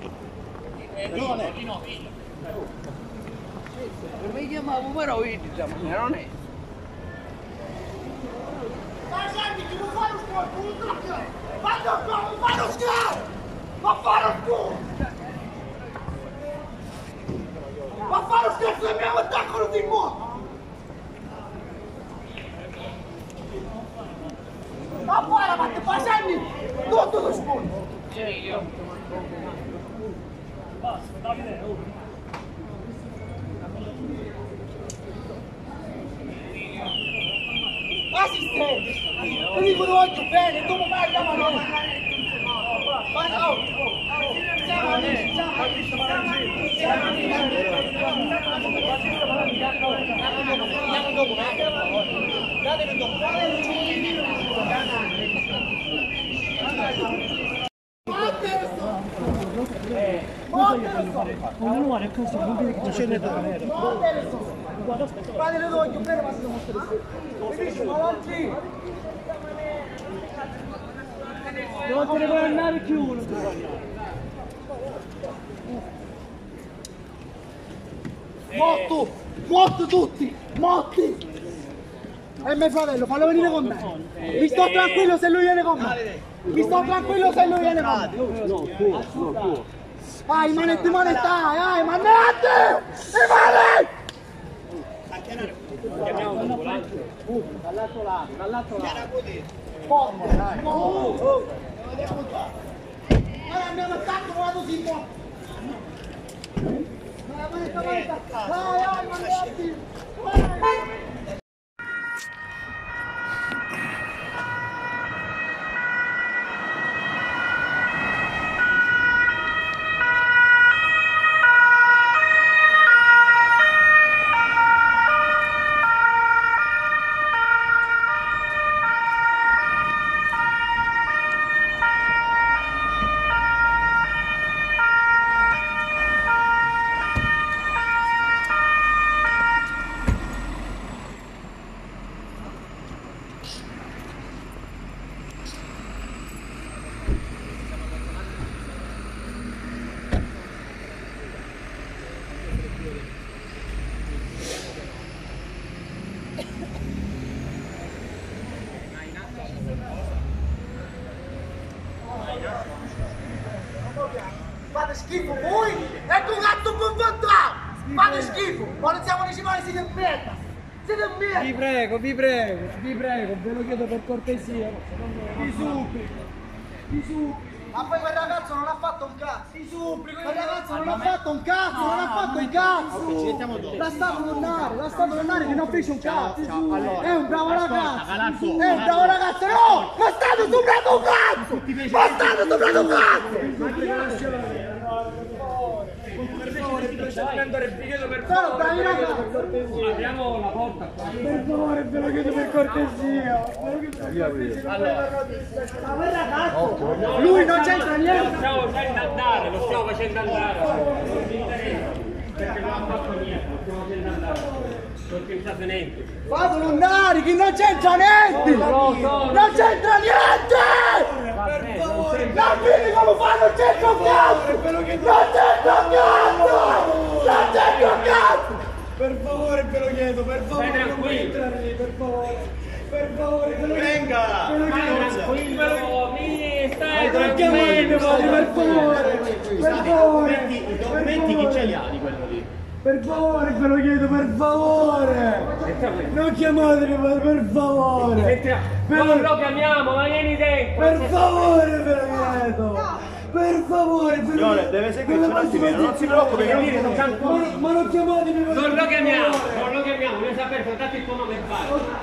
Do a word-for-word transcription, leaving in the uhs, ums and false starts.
Non è. Mi chiamavo però io, diciamo, non è. Ma senti, ti vuoi fare un po' di Vado a fare lo schiavo! Ma fare lo schiavo! Ma fare lo schiavo del mio attacco di nuovo! Ma poi la parte facendo tutto lo scudo! Sì, io. Basta, Davide, oh. Assistente! Io dico lo voglio bene, dopo vai la mano! Ma no! Siamo amici, siamo amici, siamo amici! Siamo amici! Andiamo dopo, datemi dopo! Ognuno è così, non vedi che c'è da vedere. Guarda le voglio bene, ma sono mostrati. Capisci, ma oggi Devo te ne vuoi andare più uno. Motto! Motto tutti! Motti! E mio fratello, fallo venire con me! Mi sto tranquillo se lui viene con me! Mi sto tranquillo se lui viene con me! No, tuo, no, tuo. Vai, manetti, manettai! Vai, manetti! I mani! Dall'altro lato, dall'altro lato. Forte, dai! Allora andiamo a attacco, vado si può! Vai, manetta, manetta! Vai, vai, manetti! Vai! Fate schifo voi e tu cazzo con vantaggio! Fate schifo! Ma non siamo municipali, siete merda! Siete merda! Vi prego, vi prego, vi prego, ve lo chiedo per cortesia. Vi supplico, vi supplico. Ma poi quel ragazzo non ha fatto un cazzo! Ti supplico! Quel ragazzo non ha fatto un cazzo! Non ha fatto un cazzo! L'ha stato tornare! L'ha stato tornare che non fece un cazzo! È un bravo ragazzo! È un bravo ragazzo! No! Ma state stuprando un cazzo! Ma state stuprando un cazzo! Sono bravi ragazzi! Apriamo la porta qua. Per favore, ve lo chiedo per cortesia! Ma quel ragazzo! Lui non c'entra niente! Lo stiamo facendo andare, lo stiamo facendo andare. Non mi interessa, perché non ha fatto niente, lo stiamo facendo andare. Non c'entrate niente. Fatelo andare, che non c'entra niente! Non c'entra niente! Per favore, Non vedi come fa, non c'entra un cazzo! Non c'entra un cazzo! Non c'entra un cazzo! per favore, ve lo chiedo, per favore. Stai tranquillo. Per favore. Per favore, ve lo chiedo. Venga! Tranquillo, mi stai tranquillo, per favore. Per favore. I documenti chi ce li ha di quello lì? Per favore, ve lo chiedo, per favore! Non chiamatemi, ma per favore! Non lo chiamiamo, ma vieni dentro! Per favore, ve lo chiedo! Per favore, per Signore, deve seguirci un attimino, non si preoccupi, non ma, ma non chiamatemi! Non lo chiamiamo, non lo chiamiamo, noi sapete, date il tuo nome e vai!